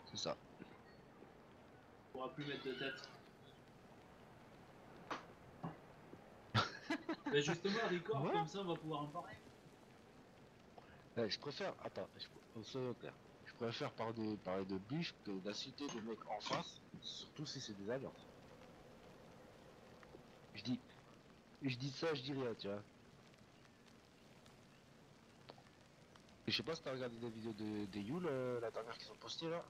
C'est ça. On pourra plus mettre de tête. Mais justement, record, Ouais. comme ça, on va pouvoir en parler. Je préfère. Attends, soyons clairs. Je préfère parler de biche que d'insulter des mecs en face, surtout si c'est des alliances. Je dis ça, je dis rien, tu vois. Je sais pas si t'as regardé des vidéos des Yule, la dernière qu'ils ont postée là.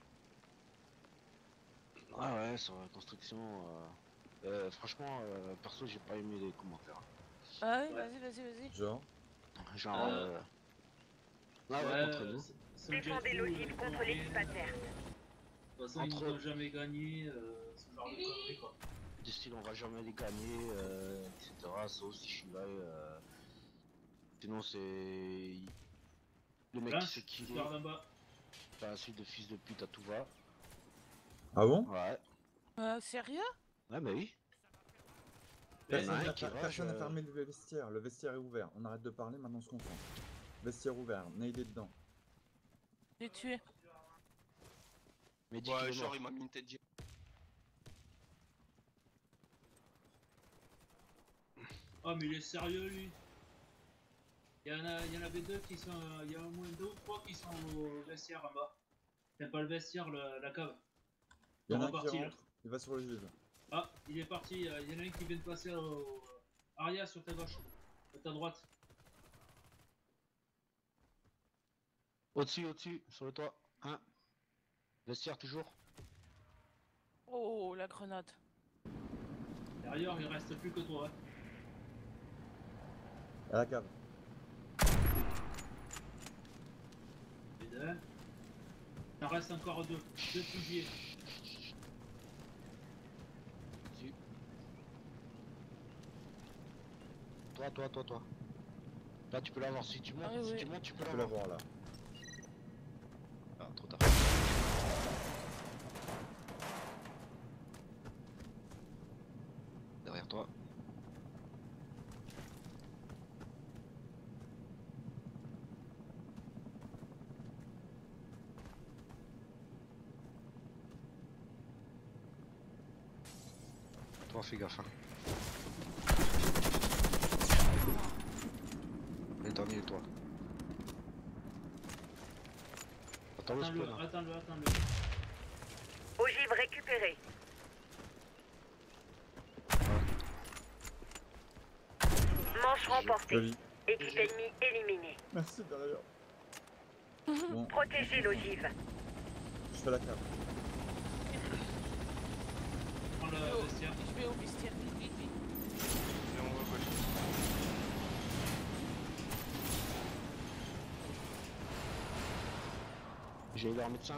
Ah ouais, sur la construction. Franchement, perso, j'ai pas aimé les commentaires. Ah oui, Ouais. vas-y. Genre, Genre, ah ouais, contre nous. Défendez l'ogive contre l'équipe adverse. De toute façon, ils Entre- n'ont jamais gagné ce genre de conneries, quoi. Du style, on va jamais les gagner, etc. Sauf si je suis là. Sinon, c'est. Le mec qui s'est Lynch, killé, par là-bas. t'as un suite de fils de pute à tout va. ah bon? Ouais. Sérieux? Ouais, mais oui. Mais Il y en a un Personne qui rush, personne n'a fermé le vestiaire est ouvert. On arrête de parler, maintenant on se concentre. Vestiaire ouvert, Nail est dedans. J'ai tué. Mais dis Ouais, qu'il est genre mort. il m'a mis une tête. Oh, mais il est sérieux, lui. Il y en avait deux qui sont. Il y a au moins deux ou trois qui sont au vestiaire en bas. C'est pas le vestiaire, la cave. Il y en a Ils sont un qui repartis, là. rentre, il va sur l'ogive. Ah, il est parti. Il y en a un qui vient de passer au. Aria sur ta gauche. À ta droite. Au-dessus, sur le toit. Hein. Vestiaire toujours. Oh, la grenade. Derrière, il reste plus que toi. Hein. À la cave. Putain. Il en reste encore deux. Deux fusillés. Dessus. Toi. Là, tu peux l'avoir. Si tu montes, Ah oui, si oui. tu montes, tu peux Tu peux l'avoir. l'avoir là. Ah, trop tard. Derrière toi. Toi, fais gaffe. Hein. Le dernier, toi. Attends le spawn. Hein. Attends-le. Ogive récupérée. Manche remportée. Joli. Équipe ennemie éliminée. Merci derrière. Bon, Protégez l'ogive. je fais la cave. Prends le vestiaire. Je vais au vestiaire, vite. Et on va gauche. J'ai eu leur médecin.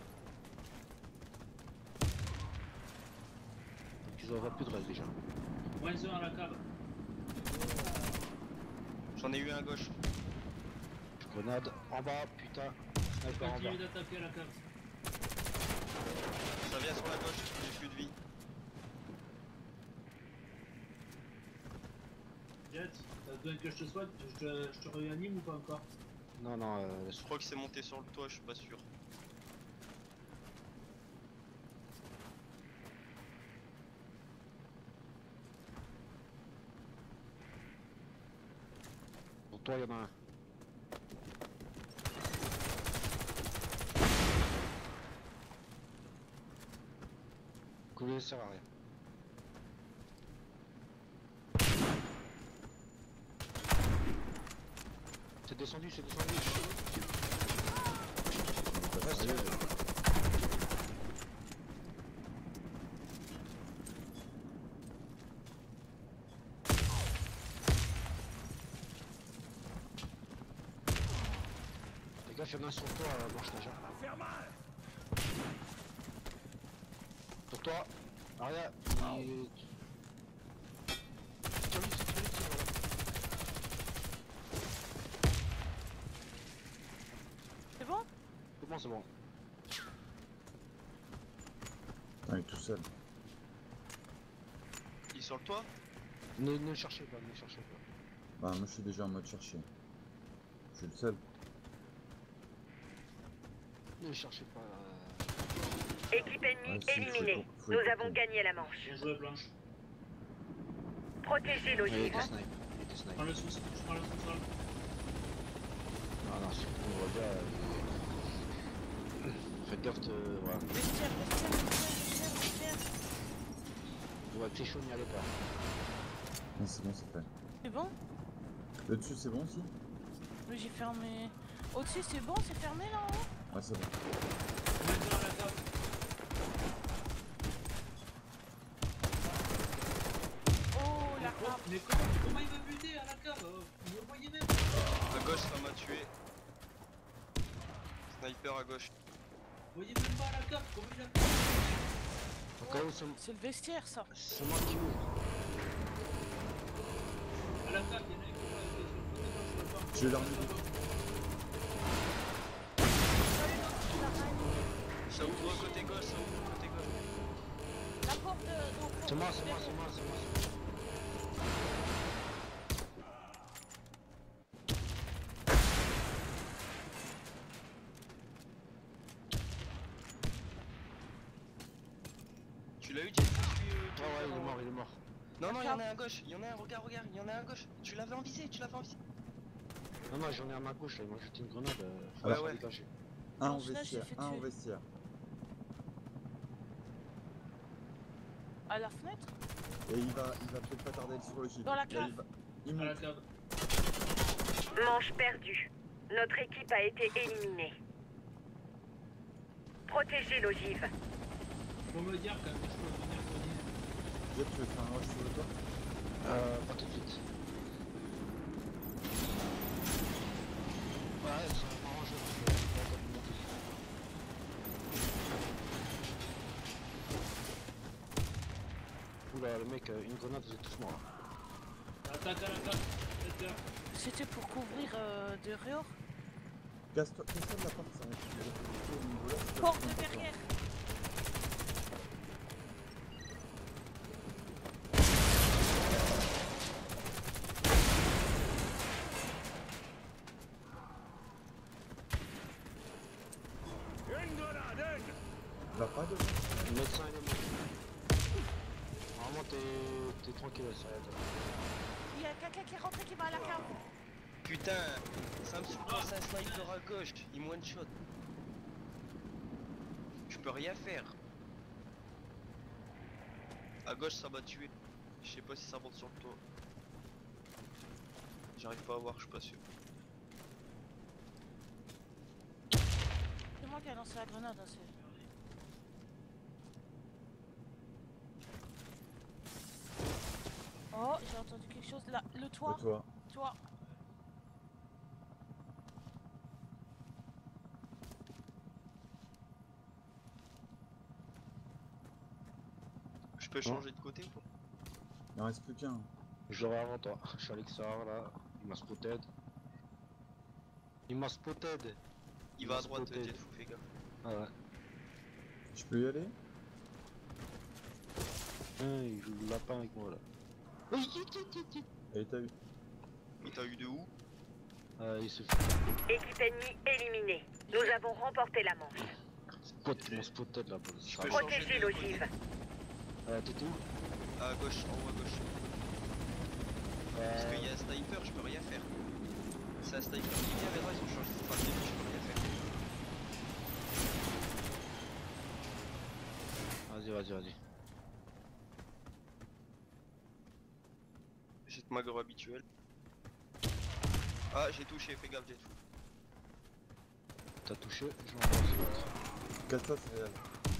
Donc ils auraient plus de reste déjà. Moins un à la cave. J'en ai eu un à gauche. Grenade en bas, putain. Sniper en bas. Continue d'attaquer à la cave. Ça vient sur la gauche, j'ai plus de vie. Jet, t'as besoin que je te soigne, je te réanime ou pas encore? Non, Je crois que c'est monté sur le toit, je suis pas sûr. pour toi, il y en a un. Couler, ça sert à rien. C'est descendu. Reste là. Les gars, il y en a un sur toi, Blanche Neige. Sur toi, Aria, il... C'est bon? Comment c'est bon? Il est tout seul. Il est sur le toit? Ne cherchez pas. Bah, moi je suis déjà en mode chercher. Je suis le seul. Ne cherchez pas. Équipe ennemie Ouais, si, éliminée. faut Nous écouter. avons gagné la manche. Bien joué, Blanche. Protégez Il l'ogive. était snipe. Il était snipe. Prends le sous-sol. Je prends le sous-sol. Non, non, c'est pour le gars. Faites gaffe, voilà. Vestiaire, vestiaire. Ouais, c'est chaud, n'y allez pas. Non, c'est bon, c'est fait. C'est bon? Le dessus, c'est bon aussi? Mais j'ai fermé. Au-dessus, c'est bon, c'est fermé là en haut? Ouais, c'est bon. Maintenant à la cave. Oh, la cave. Mais comment il veut buter à la cave? Vous le voyez même? À gauche, ça m'a tué. Sniper à gauche. Vous voyez même pas à la cave? Comment il a fait? Au cas où, C'est le vestiaire ça. c'est moi qui ouvre. À la cave, il y en a un qui va sur le côté gauche, je le vois. J'ai l'arme. Ça ouvre côté gauche, ça ouvre côté gauche. La porte d'entrée. C'est moi, c'est moi, c'est moi, c'est moi. Tu l'as eu, Jet? Ouais, ouais, il est mort, il est mort. Non, non, il y en a un à gauche. Il y en a un, regarde, regarde, il y en a un à gauche. Tu l'avais en visée, tu l'avais en visée. Non, non, j'en ai à ma gauche, là, il m'a jeté une grenade. Faut Ouais, la ouais. dégager. Un en Blanche Neige, vestiaire, j'ai fait un en tuer. vestiaire. À la fenêtre? Et il va peut-être pas tarder sur le gîte. Dans la Là, cave. il À la monte. cave. Manche perdue. Notre équipe a été éliminée. Protégez l'ogive. Faut me le dire quand même, je peux venir soigner. Jet, tu veux faire un rush sur le toit? Pas tout de suite. Ouais, ça va m'arranger parce que je vais pas monter. Oula, le mec, une grenade, vous êtes tous morts là. Attaque à la cave. Faites gaffe. C'était pour couvrir dehors. Casse-toi de la porte, ça va être au niveau là. tu peux Porte prendre de ta derrière. Va pas devant. Le médecin, il est mort. Normalement, t'es tranquille, ça va être. Il y a quelqu'un qui est rentré qui va à la cave. Putain, ça me surprend, c'est un sniper à gauche. Il me one shot. Je peux rien faire. À gauche, ça m'a tué. Je sais pas si ça monte sur le toit. J'arrive pas à voir, je suis pas sûr. C'est moi qui ai lancé la grenade. Hein, oh, j'ai entendu quelque chose là. Le toit. Le toit. Toi. Je peux changer de côté ou pas? Il en reste plus qu'un. Je l'aurai avant toi. Je suis à l'extérieur là. Il m'a spotted. Il m'a spotted. Il va à se droite, spotter. Jet, fais gaffe. Ah ouais. Je peux y aller? Il joue le lapin avec moi là. Et t'as eu. Il t'a eu de où? Il se fait Équipe ennemie éliminée. Nous avons remporté la manche. mon spotted là. Je peux Protégez changer de côté. l'ogive. T'étais où? À gauche, en haut à gauche. Parce qu'il y a un sniper, je peux rien faire. C'est un sniper qui vient vers moi, ils ont changé de stratégie, je peux rien faire. Vas-y. J'ai ma gore habituelle. Ah, j'ai touché, fais gaffe, j'ai tout. T'as touché, je m'en vais l'autre. Casse-toi, c'est réel.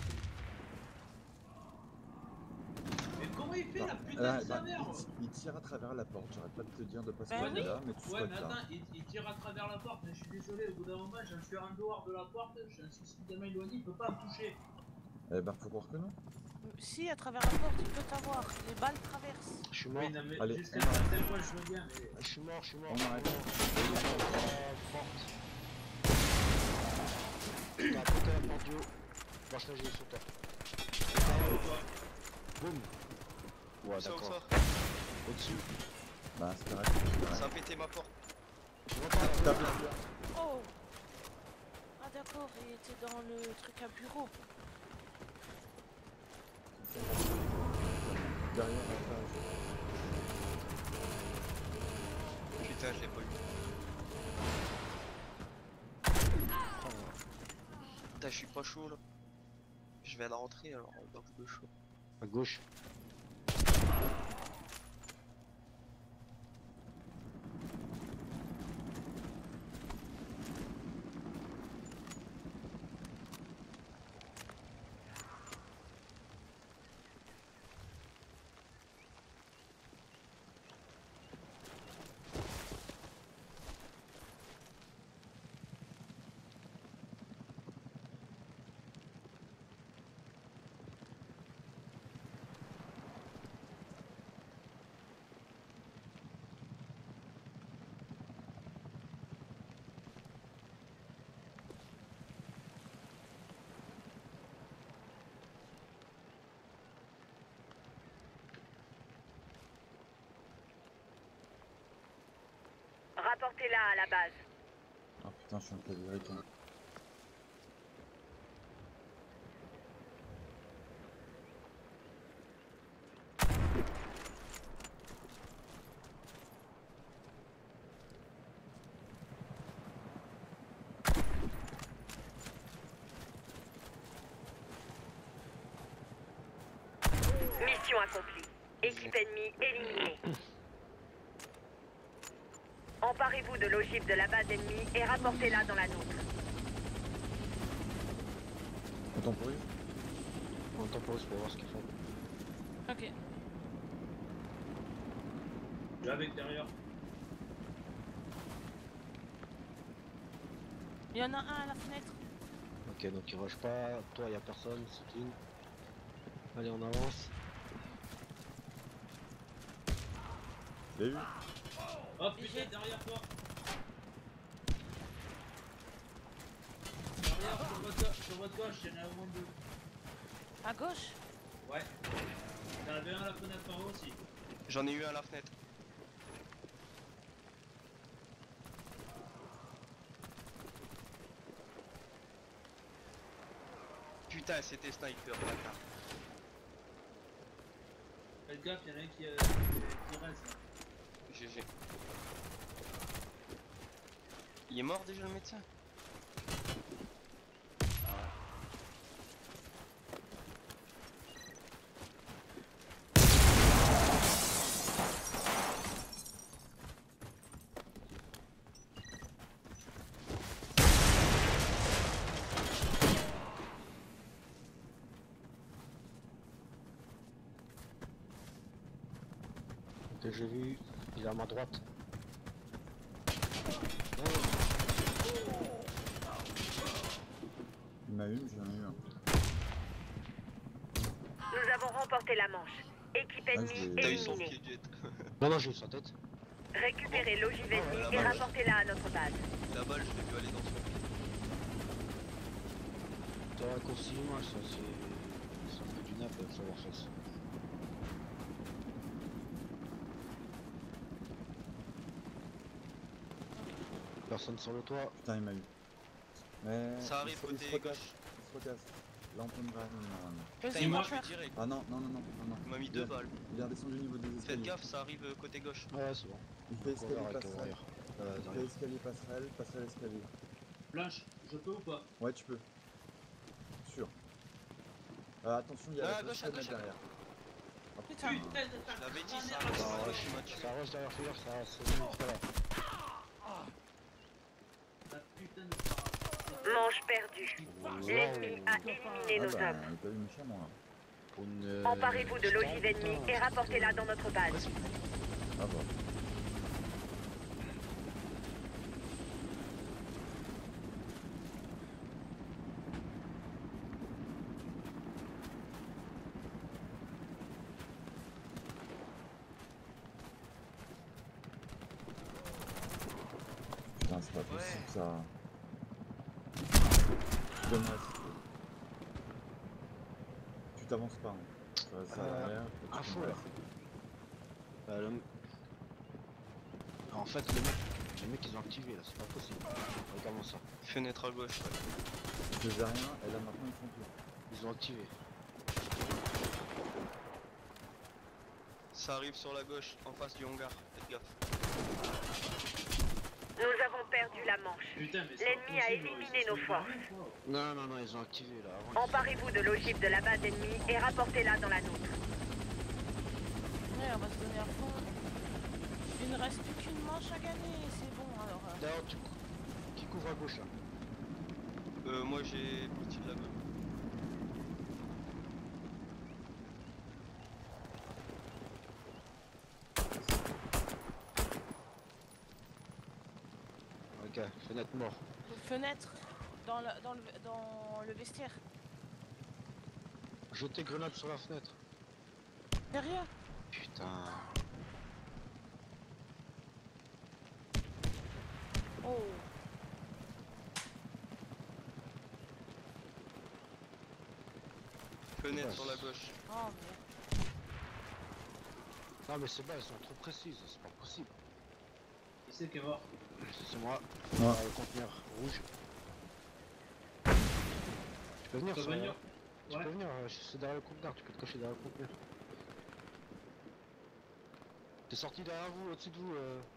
Mais comment il fait la putain Là, de sa mère? il tire à travers la porte. J'arrête pas de te dire de pas se Bah poser oui. là, mais tu Ouais, sois mais là. attends, il tire à travers la porte, mais je suis désolé, au bout d'un moment, j'en suis en dehors de la porte, je suis suffisamment éloigné, il peut pas me toucher. Eh ben, faut croire que non. Si, à travers la porte, il peut t'avoir. Les balles traversent. Je suis mort. Oui, non, mais Allez, jusqu'à on un arrête. certain point, je veux bien, mais... Je suis mort. On arrête. Porte. T'as pété la porte du haut. Blanche Neige, il est sur toi. Boum. Ouais, Ça ou d'accord. ça? Au-dessus. Bah, c'est correct. Ça a pété ma porte. Tu vois pas Tape le tir. Oh. Ah d'accord, il était dans le truc à bureau. Derrière la page. Putain, je l'ai pas eu. Putain, je suis pas chaud là. Je viens de rentrer alors en box de chaud. À gauche. Rapportez-la à la base. Ah putain, je suis un peu américain. Mission accomplie. Équipe ennemie éliminée. Emparez-vous de l'ogive de la base ennemie et rapportez-la dans la nôtre. On temporise? On temporise pour voir ce qu'ils font. Ok. Avec derrière. Il y en a un à la fenêtre. Ok, donc il rush pas. Toi, y a personne, c'est clean. Allez, on avance. J'ai eu. Oh putain, derrière toi. Derrière, sur votre gauche, il y en a au moins deux. À gauche. Ouais. T'en avais un à la fenêtre par haut aussi. J'en ai eu un à la fenêtre. Putain, c'était sniper, bâtard. Faites gaffe, il y en a un qui reste là. GG. Il est mort déjà le médecin? Que j'ai vu, il est à ma droite. Il m'a eu, j'en ai eu un. Nous avons remporté la manche. Équipe je ennemie l'ai- T'as eu son éliminée. pied jet. Non, non, j'ai eu sa tête. Récupérez l'ogive la ennemie et balle. rapportez-la à notre base. La balle, je l'ai vu aller dans son pied. T'as raccourci, moi, ça c'est. Ça fait du nappe de savoir face. Personne sur le toit. Putain, il m'a eu. Mais. Ça arrive il se côté recasse, gauche. Il se recasse. Là, on peut me grave, normalement. Putain, Vas-y, il moi m'a je tué vais. direct. Ah non, non, non, non, non, non. Il m'a mis 2 balles. Il est redescendu au niveau des escaliers. Faites gaffe, ça arrive côté gauche. Ouais, c'est bon. Il fait escalier, Avec passerelle. derrière. Il fait Derrière. escalier, passerelle, passerelle, escalier. Blanche, je peux ou pas? Ouais, tu peux. Sûr. Attention, il y a Ah, la à gauche, passerelle à gauche, derrière. Oh, Putain. Putain, Je l'avais dit, ça Ça arrive. rush, Il m'a tué. ça rush derrière Fire, ça c'est bon, voilà. La putain de parade. Manche perdue. L'ennemi a éliminé Ah nos bah, hommes. il t'a eu méchamment là. Pour une, Emparez-vous de l'ogive putain, ennemie et rapportez-la dans notre base. Ah bah. Putain, c'est pas possible ça. Donne-moi si tu veux. Tu t'avances pas. Hein. Ça reste à l'arrière. à tu fond, peux là. passer. En fait, les mecs ils ont activé là, c'est pas possible. Regarde-moi ça. Fenêtre à gauche. Ouais. Je faisais rien et là maintenant ils font tout. Ils ont activé. Ça arrive sur la gauche, en face du hangar. Faites gaffe. Nous avons perdu la manche. Putain, mais c'est L'ennemi pas a possible, éliminé ils se nos sont forces. barrés, quoi. Non, non, non, ils ont activé là. Avant, Emparez-vous de l'ogive de la base ennemie et rapportez-la dans la nôtre. Ouais, on va se donner à fond. Il ne reste plus qu'une manche à gagner, c'est bon alors. D'ailleurs, qui couvre à gauche là? Moi j'ai parti de la gueule. Ok, fenêtre mort. Fenêtre, dans le vestiaire. Jetez grenade sur la fenêtre. Sérieux? Putain. Oh. Fenêtre Ouais. sur la gauche. Oh merde. Non mais c'est bas, elles sont trop précises, c'est pas possible. Qui c'est qui est mort? C'est moi. Ouais. Le conteneur rouge. Tu peux venir, Tu peux ça, venir? Tu Ouais. peux venir, c'est derrière le conteneur, tu peux te cacher derrière le conteneur. T'es sorti derrière vous, au-dessus de vous.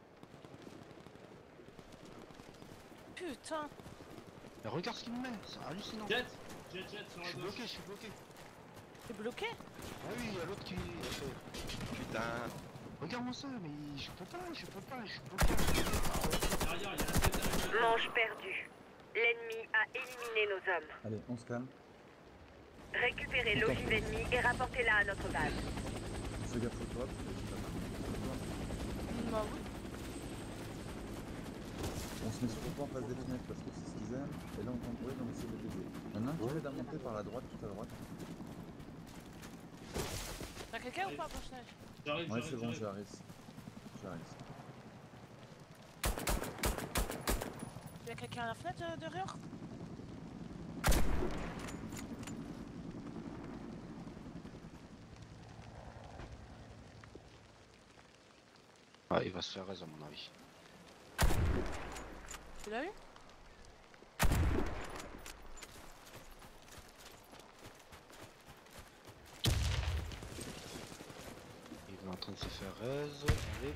Putain. Mais regarde ce qu'il me met, c'est hallucinant. Jet sur Je la suis gauche. bloqué, je suis bloqué. T'es bloqué? Ah oui, il y a l'autre qui... Putain. Regarde-moi ça, mais je peux pas, je suis bloqué. Derrière, il y a la tête avec la- Manche perdue. L'ennemi a éliminé nos hommes. Allez, on se calme. Récupérez l'ogive ennemie et rapportez-la à notre base. Fais gaffe au toit, parce que c'est pas mal. Bah oui. On se met surtout pas en face des fenêtres parce que c'est ce qu'ils aiment. Et là on tente oui, on essaie de les aider. Il y en a un qui aide à monter par la droite, tout à droite. T'as quelqu'un ou pas, Blanche-Neige? J'arrive, Ouais, c'est bon, j'arrive. j'arrive. Y'a quelqu'un à la fenêtre derrière? Ah, il va se faire raise à mon avis. Tu l'as eu? Il est en train de se faire raise, allez.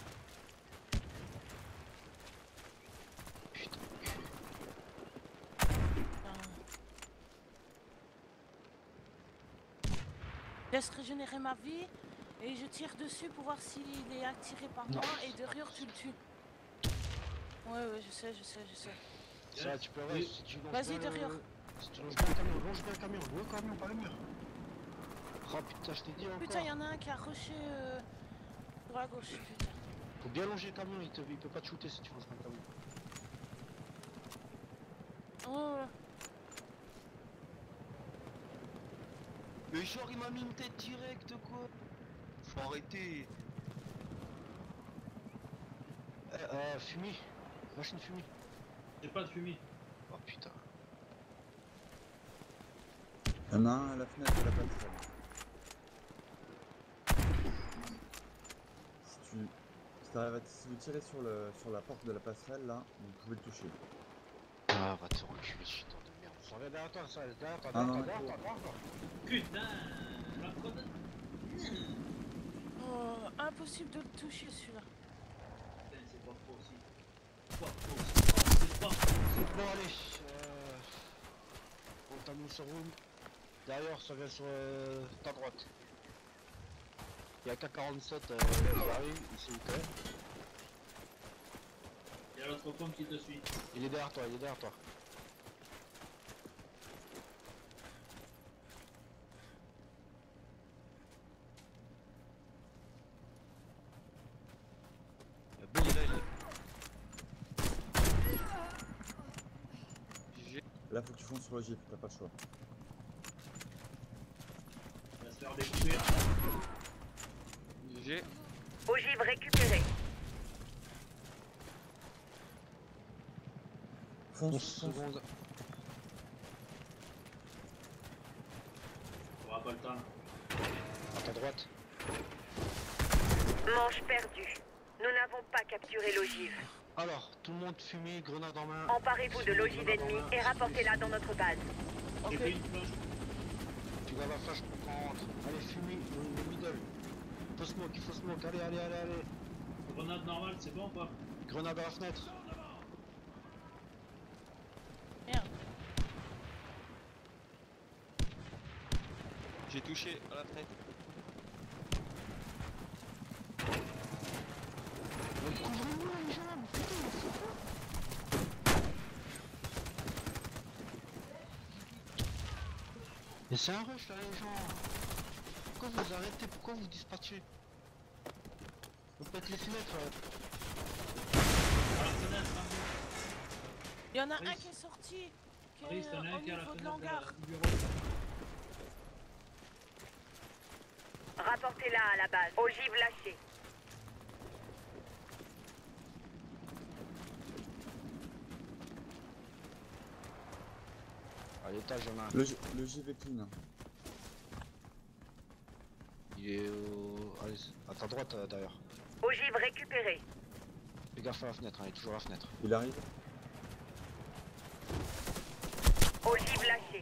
Putain. Laisse régénérer ma vie et je tire dessus pour voir s'il est attiré par Non. moi et derrière tu le tues. Ouais, je sais. Ça, tu peux raise si tu longes Vas-y, bien derrière. Si tu longes bien le camion, longe bien le camion, pas le mur. Oh putain, je t'ai dit encore. Putain, y'en a un qui a rushé sur la gauche, putain. Faut bien longer le camion, il peut pas te shooter si tu longes pas le camion. Oh, Mais genre il m'a mis une tête directe quoi. Faut arrêter. Fumée. Machine fumée. J'ai pas de fumée. Oh putain. Il y en a un à la fenêtre de la passerelle. Si vous tirez sur la porte de la passerelle là, vous pouvez le toucher. Ah, va te reculer, putain de merde. Ça va derrière toi, ça va derrière toi, Ah non, derrière toi. Putain, la code. oh, impossible de le toucher celui-là. Putain, c'est pas possible. Pas possible. Oh, c'est pas possible. Bon, allez. On termine sur room. Derrière, ça vient sur ta droite. Il y a K47 qui arrive, ici où t'es. Il y a l'autre pomme qui te suit. Il est derrière toi, Bon, il est là, il est. Là faut que tu fonces sur le jeep, t'as pas le choix. Il va se faire découvrir. J'ai. Ogive récupérée. 11 Fonce. secondes. On aura pas le temps. À ta droite. Manche perdue. Nous n'avons pas capturé l'ogive. Alors, tout le monde fumée, grenade en main. Emparez-vous de l'ogive ennemie et rapportez-la dans notre base. Ok. J'ai pris une flash. Tu vas la flash pour qu'on rentre. Allez, fumée, le middle. il faut smoke, allez, allez, allez, allez. Grenade normale, c'est bon ou pas? Grenade à la fenêtre. Merde. J'ai touché à la fenêtre. Mais couvrez-moi les gens, putain, c'est quoi? Mais c'est un rush là les gens. Pourquoi vous arrêtez? Pourquoi vous dispatchez? Vous faites les fenêtres là. À la fenêtre, hein. Il y en a un Brice. qui est sorti, qui est Brice, t'en as au un qui est à la niveau de fenêtre l'hangar. du bureau. Rapportez-la à la base. Ogive lâchée. À l'étage y'en a un. Le JV clean. Il est au... Allez, à ta droite d'ailleurs. Ogive récupérée. Fais gaffe à la fenêtre, hein, il est toujours à la fenêtre. Il arrive. Ogive lâchée.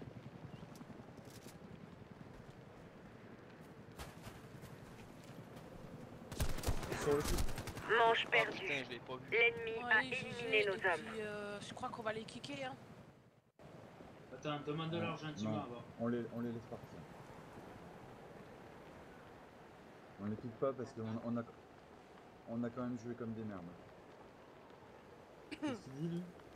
Sur le site. Manche Oh perdue. putain, je l'ai pas vu. L'ennemi Bon, a allez, éliminé GG, nos et puis, hommes. je crois qu'on va les kicker, hein. Attends, demande-leur gentiment Non, avant. on les laisse partir. On les pique pas parce qu'on a quand même joué comme des merdes. Qu'est-ce qu'il dit lui?